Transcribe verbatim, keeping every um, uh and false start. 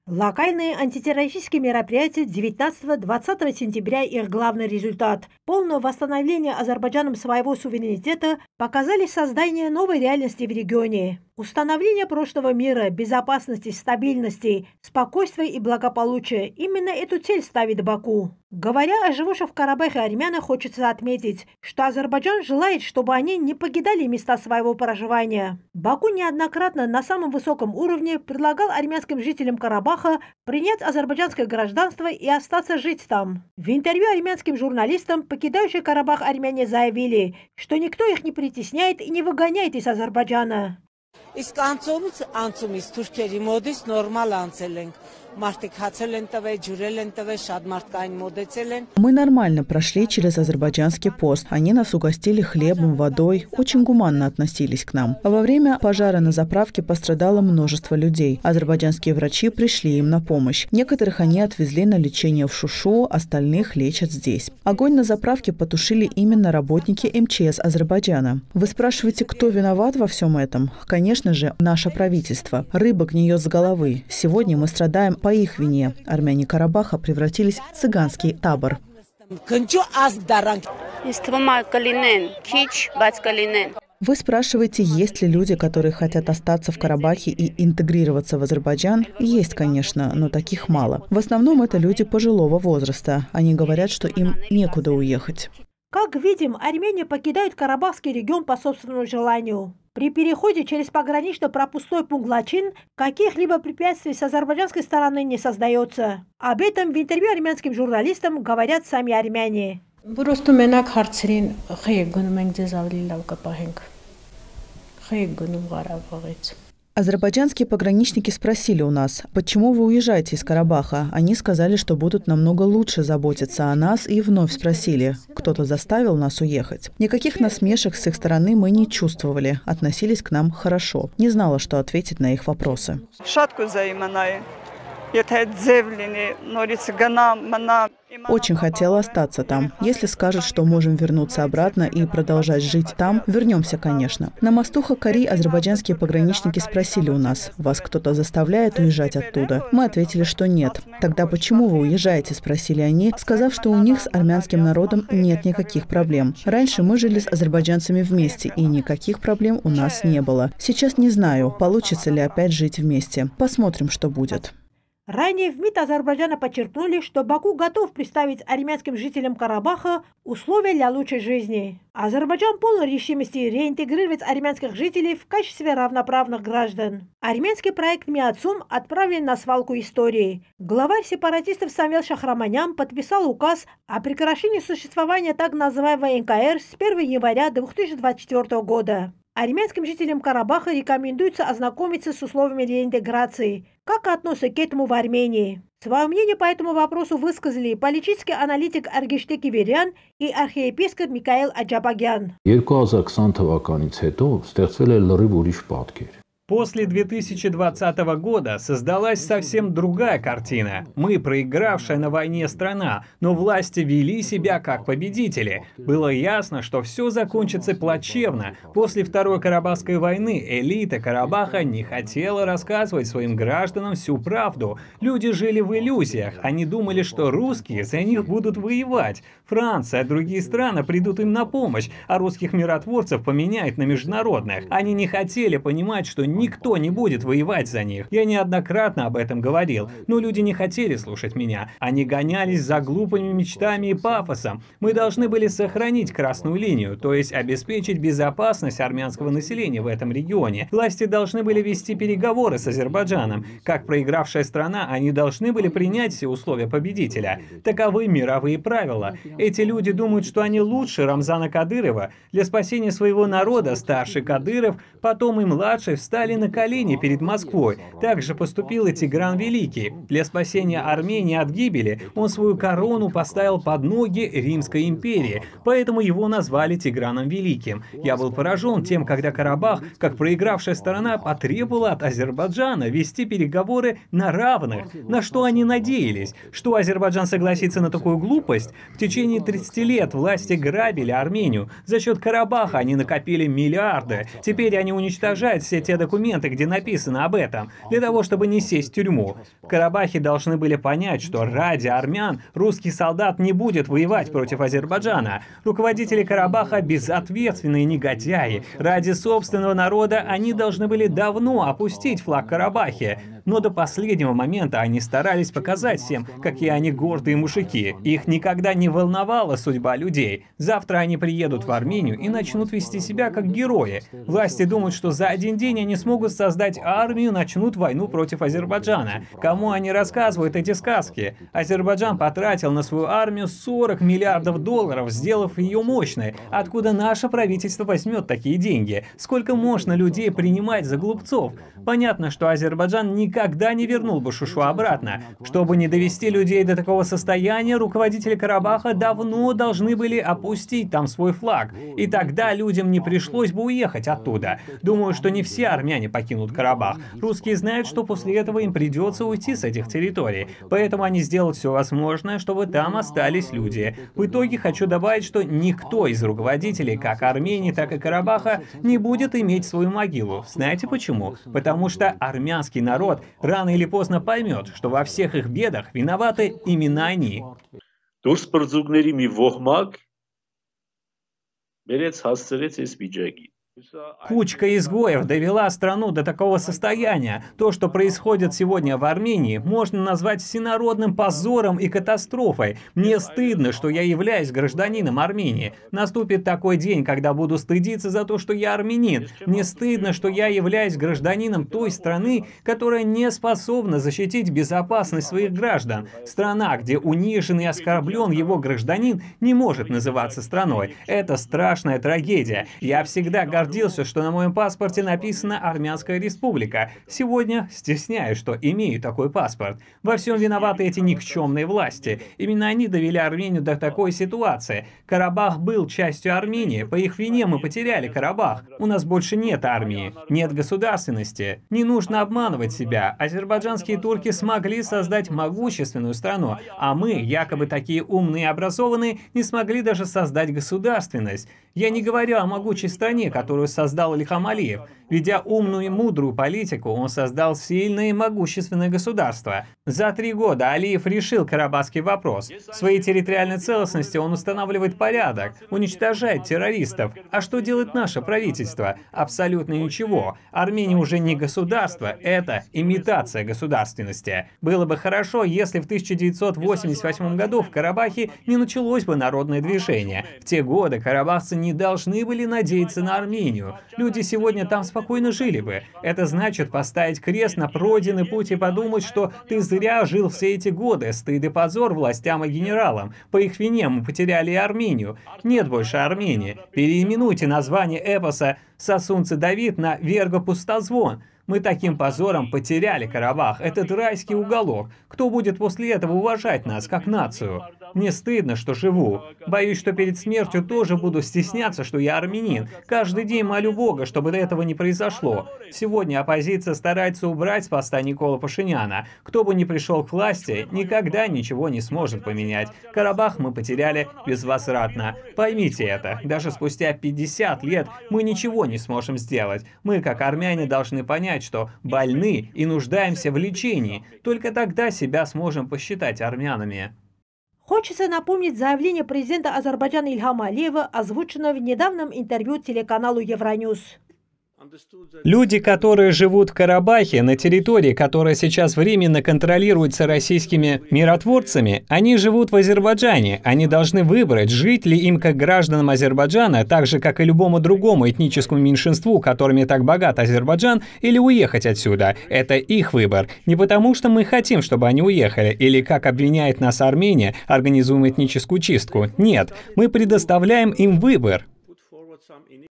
Локальные антитеррористические мероприятия девятнадцатого-двадцатого сентября и их главный результат – полное восстановление Азербайджаном своего суверенитета показали создание новой реальности в регионе. Установление прошлого мира, безопасности, стабильности, спокойствия и благополучия – именно эту цель ставит Баку. Говоря о живущих в Карабахе армянах, хочется отметить, что Азербайджан желает, чтобы они не покидали места своего проживания. Баку неоднократно на самом высоком уровне предлагал армянским жителям Карабаха принять азербайджанское гражданство и остаться жить там. В интервью армянским журналистам покидающие Карабах армяне заявили, что никто их не притесняет и не выгоняет из Азербайджана. Իսկ անցումից անցումից թուրքերի մոդից նորմալ անցել ենք մարդիկ հացել են տվել ջուրել են տվել շատ մարդկային մոդեցել են. Мы нормально прошли через азербайджанский пост. Они нас угостили хлебом, водой, очень гуманно относились к нам. А во время пожара на заправке пострадало множество людей. Азербайджанские врачи пришли им на помощь. Некоторых они отвезли на лечение в Шушу, остальных лечат здесь. Огонь на заправке потушили именно работники эм че эс Азербайджана. Вы спрашиваете, кто виноват во всем этом? Конечно же, наше правительство. Рыба гниет с головы. Сегодня мы страдаем по их вине. Армяне Карабаха превратились в цыганский табор. Вы спрашиваете, есть ли люди, которые хотят остаться в Карабахе и интегрироваться в Азербайджан? Есть, конечно, но таких мало. В основном это люди пожилого возраста. Они говорят, что им некуда уехать. Как видим, армяне покидают Карабахский регион по собственному желанию. При переходе через погранично-пропускной пункт Лачин каких-либо препятствий с азербайджанской стороны не создается. Об этом в интервью армянским журналистам говорят сами армяне. Азербайджанские пограничники спросили у нас, почему вы уезжаете из Карабаха. Они сказали, что будут намного лучше заботиться о нас, и вновь спросили, кто-то заставил нас уехать. Никаких насмешек с их стороны мы не чувствовали, относились к нам хорошо. Не знала, что ответить на их вопросы. Очень хотела остаться там. Если скажут, что можем вернуться обратно и продолжать жить там, вернемся, конечно. На мосту Хакари азербайджанские пограничники спросили у нас, вас кто-то заставляет уезжать оттуда? Мы ответили, что нет. Тогда почему вы уезжаете, спросили они, сказав, что у них с армянским народом нет никаких проблем. Раньше мы жили с азербайджанцами вместе, и никаких проблем у нас не было. Сейчас не знаю, получится ли опять жить вместе. Посмотрим, что будет. Ранее в МИД Азербайджана подчеркнули, что Баку готов представить армянским жителям Карабаха условия для лучшей жизни. Азербайджан полон решимости реинтегрировать армянских жителей в качестве равноправных граждан. Армянский проект Миацум отправлен на свалку истории. Главарь сепаратистов Самвел Шахраманян подписал указ о прекращении существования так называемого эн ка эр с первого января две тысячи двадцать четвёртого года. Армянским жителям Карабаха рекомендуется ознакомиться с условиями реинтеграции. Как относятся к этому в Армении? Свое мнение по этому вопросу высказали политический аналитик Аргиштек Иверян и архиепископ Микаэл Аджабагян. После две тысячи двадцатого года создалась совсем другая картина. Мы проигравшая на войне страна, но власти вели себя как победители. Было ясно, что все закончится плачевно. После Второй Карабахской войны элита Карабаха не хотела рассказывать своим гражданам всю правду. Люди жили в иллюзиях. Они думали, что русские за них будут воевать. Франция и другие страны придут им на помощь, а русских миротворцев поменяют на международных. Они не хотели понимать, что никто не будет воевать за них. Я неоднократно об этом говорил, но люди не хотели слушать меня. Они гонялись за глупыми мечтами и пафосом. Мы должны были сохранить красную линию, то есть обеспечить безопасность армянского населения в этом регионе. Власти должны были вести переговоры с Азербайджаном. Как проигравшая страна, они должны были принять все условия победителя. Таковы мировые правила. Эти люди думают, что они лучше Рамзана Кадырова. Для спасения своего народа старший Кадыров, потом и младший встали на колени перед Москвой. Так же поступил и Тигран Великий. Для спасения Армении от гибели он свою корону поставил под ноги Римской империи, поэтому его назвали Тиграном Великим. Я был поражен тем, когда Карабах, как проигравшая сторона, потребовала от Азербайджана вести переговоры на равных. На что они надеялись? Что Азербайджан согласится на такую глупость? В течение тридцати лет власти грабили Армению. За счет Карабаха они накопили миллиарды. Теперь они уничтожают все те документы, документы, где написано об этом, для того, чтобы не сесть в тюрьму. Карабахи должны были понять, что ради армян русский солдат не будет воевать против Азербайджана. Руководители Карабаха — безответственные негодяи. Ради собственного народа они должны были давно опустить флаг Карабахи. Но до последнего момента они старались показать всем, какие они гордые мужики. Их никогда не волновала судьба людей. Завтра они приедут в Армению и начнут вести себя как герои. Власти думают, что за один день они смогут создать армию, начнут войну против Азербайджана. Кому они рассказывают эти сказки? Азербайджан потратил на свою армию сорок миллиардов долларов, сделав ее мощной. Откуда наше правительство возьмет такие деньги? Сколько можно людей принимать за глупцов? Понятно, что Азербайджан никогда не вернул бы Шушу обратно. Чтобы не довести людей до такого состояния, руководители Карабаха давно должны были опустить там свой флаг. И тогда людям не пришлось бы уехать оттуда. Думаю, что не все армяне покинут Карабах. Русские знают, что после этого им придется уйти с этих территорий. Поэтому они сделают все возможное, чтобы там остались люди. В итоге хочу добавить, что никто из руководителей, как Армении, так и Карабаха, не будет иметь свою могилу. Знаете почему? Потому что армянский народ рано или поздно поймет, что во всех их бедах виноваты именно они. Кучка изгоев довела страну до такого состояния. То, что происходит сегодня в Армении, можно назвать всенародным позором и катастрофой. Мне стыдно, что я являюсь гражданином Армении. Наступит такой день, когда буду стыдиться за то, что я армянин. Мне стыдно, что я являюсь гражданином той страны, которая не способна защитить безопасность своих граждан. Страна, где унижен и оскорблен его гражданин, не может называться страной. Это страшная трагедия. Я всегда горжусь Гордился, что на моем паспорте написано «Армянская республика». Сегодня стесняюсь, что имею такой паспорт. Во всем виноваты эти никчемные власти. Именно они довели Армению до такой ситуации. Карабах был частью Армении. По их вине мы потеряли Карабах. У нас больше нет армии, нет государственности. Не нужно обманывать себя. Азербайджанские турки смогли создать могущественную страну, а мы, якобы такие умные и образованные, не смогли даже создать государственность. Я не говорю о могучей стране, которую создал Ильхам Алиев. Ведя умную и мудрую политику, он создал сильное и могущественное государство. За три года Алиев решил карабахский вопрос. В своей территориальной целостности он устанавливает порядок, уничтожает террористов. А что делает наше правительство? Абсолютно ничего. Армения уже не государство, это имитация государственности. Было бы хорошо, если в тысяча девятьсот восемьдесят восьмом году в Карабахе не началось бы народное движение. В те годы карабахцы не должны были надеяться на Армению. Люди сегодня там спокойно жили бы. Это значит поставить крест на пройденный путь и подумать, что ты зря жил все эти годы. Стыд и позор властям и генералам. По их вине мы потеряли и Армению. Нет больше Армении. Переименуйте название эпоса «Сосунцы Давид» на «Верго Пустозвон». Мы таким позором потеряли Карабах, этот райский уголок. Кто будет после этого уважать нас, как нацию? Мне стыдно, что живу. Боюсь, что перед смертью тоже буду стесняться, что я армянин. Каждый день молю Бога, чтобы этого не произошло. Сегодня оппозиция старается убрать с поста Никола Пашиняна. Кто бы ни пришел к власти, никогда ничего не сможет поменять. Карабах мы потеряли безвозвратно. Поймите это. Даже спустя пятьдесят лет мы ничего не сможем сделать. Мы, как армяне, должны понять, что больны и нуждаемся в лечении. Только тогда себя сможем посчитать армянами. Хочется напомнить заявление президента Азербайджана Ильхама Алиева, озвученное в недавнем интервью телеканалу Евроньюз. Люди, которые живут в Карабахе, на территории, которая сейчас временно контролируется российскими миротворцами, они живут в Азербайджане. Они должны выбрать, жить ли им как гражданам Азербайджана, так же, как и любому другому этническому меньшинству, которыми так богат Азербайджан, или уехать отсюда. Это их выбор. Не потому, что мы хотим, чтобы они уехали, или, как обвиняет нас Армения, организуем этническую чистку. Нет, мы предоставляем им выбор.